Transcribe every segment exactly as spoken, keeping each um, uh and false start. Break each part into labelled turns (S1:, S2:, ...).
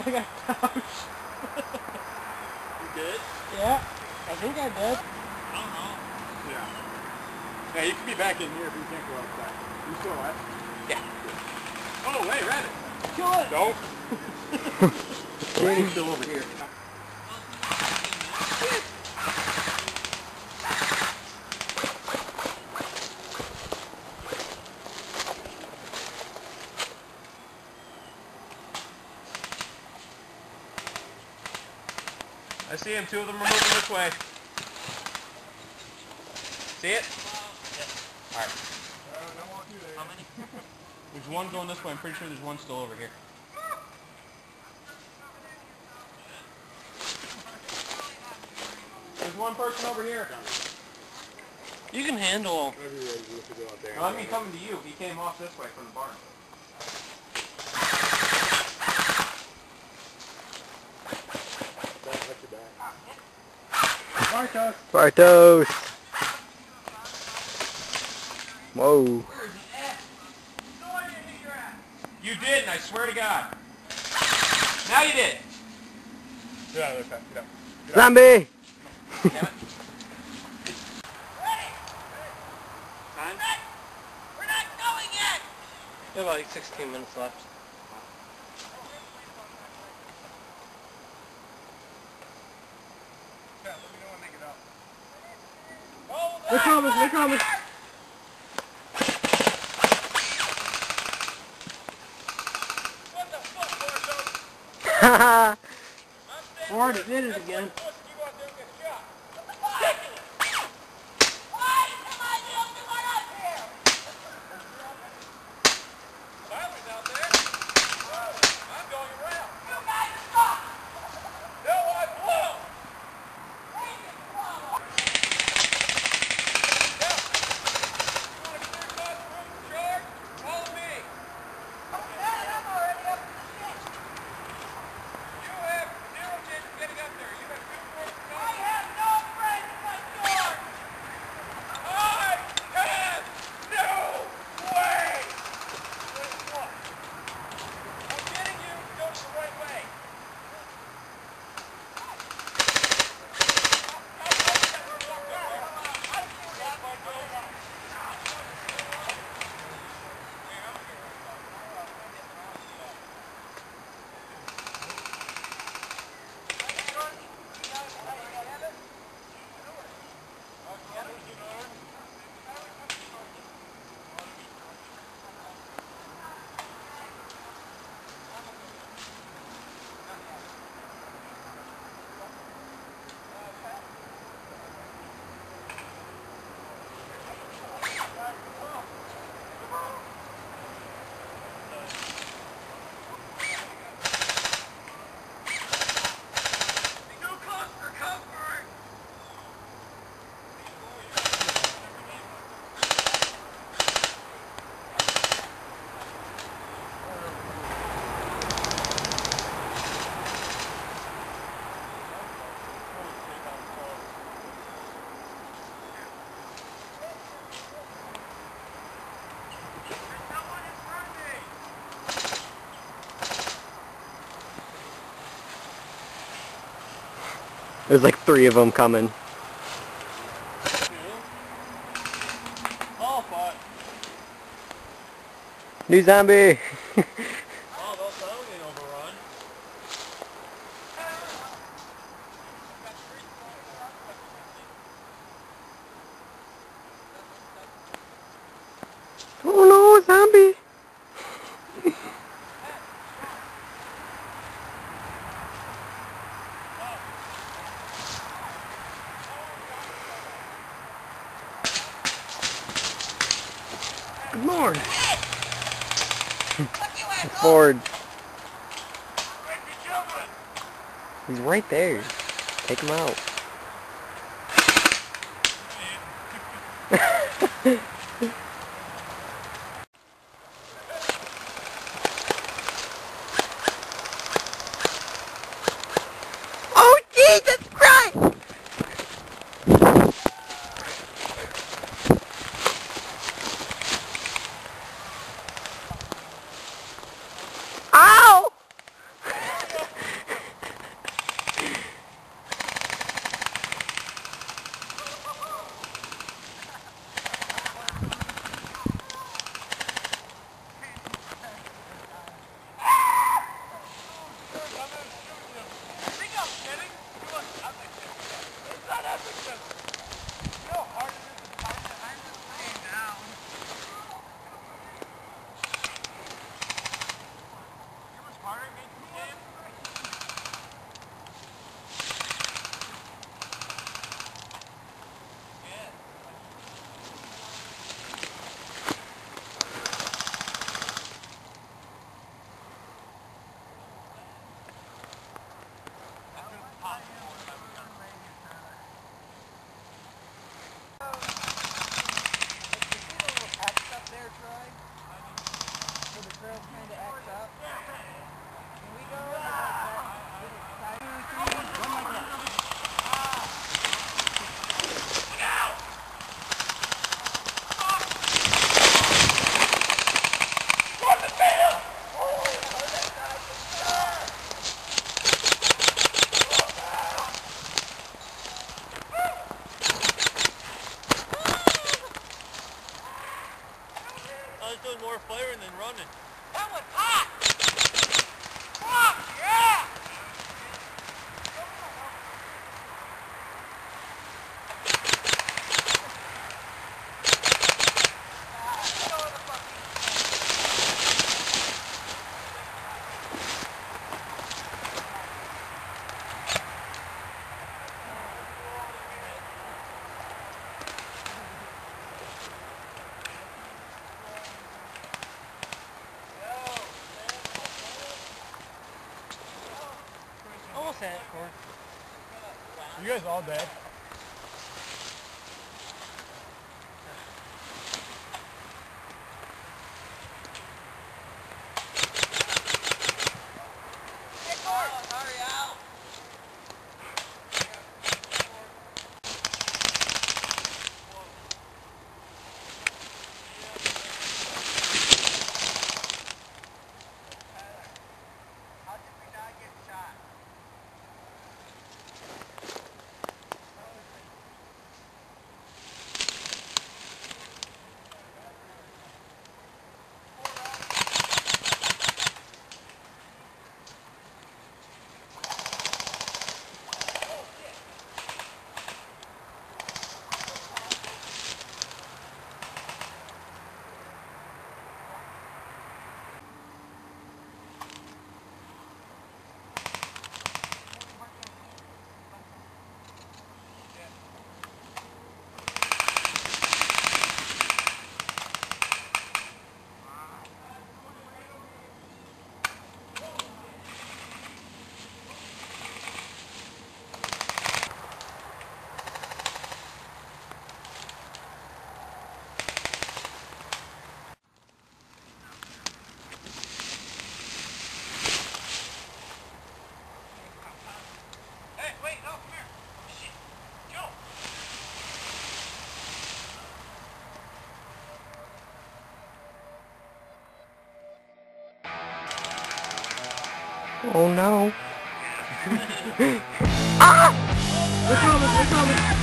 S1: I got couch.
S2: You did?
S1: Yeah, I think I did.
S2: I don't know. Yeah. Yeah, you can be back in here if you can't go outside. You still alive? Yeah. Oh, hey, Rabbit.
S1: Kill it.
S2: Nope. He's still over here. I see him. Two of them are moving this way. See it? Yeah. Alright. How many? There's one going this way. I'm pretty sure there's one still over here. There's one person over here.
S1: You can handle.
S2: No, I mean coming to you. He came off this way from the barn.
S1: Bartos.
S3: Bartos. Whoa.
S2: You did, and I swear to God. Now you did. Get out of there, Pat. Get out. Get out.
S3: Zombie.
S2: Damn it. Time?
S4: We're not going yet!
S1: We have like sixteen minutes left.
S2: Yeah, let me know when they get up.
S1: They're coming, they're coming.
S4: What the fuck, Bartos?
S3: Haha.
S1: Ford did it again.
S4: Why am I the only one up here? Tyler's out there. I'm going around. You guys stop! No, I blow! Yeah. You want to clear across the room for charge? Follow me. Okay, I'm already up to the shit. You have zero chance of getting up there. You have two fourths of I have no friends like yours! I have no way! Wait, what? I'm getting you to go the right way. Too close for comfort! Someone in front of me!
S3: There's like three of them coming.
S1: All fought.
S3: New zombie.
S1: Oh, those that'll get overrun.
S3: Oh no, zombie. Good lord. Ford. He's right there. Take him out. Oh Jesus Christ! Ow!
S4: where the trail kind of acts up. Can we go like that? With it side two, three, one like that.
S1: I was doing more firing than running.
S4: That was hot! Fuck, yeah!
S1: Almost had it, Corey.
S2: You guys all dead?
S4: Hey, wait, no, come here. Shit. Joe.
S3: Oh no.
S1: They're coming, they're coming.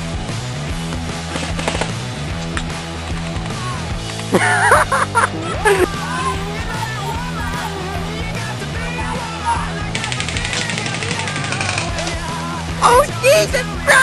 S3: Oh Jesus!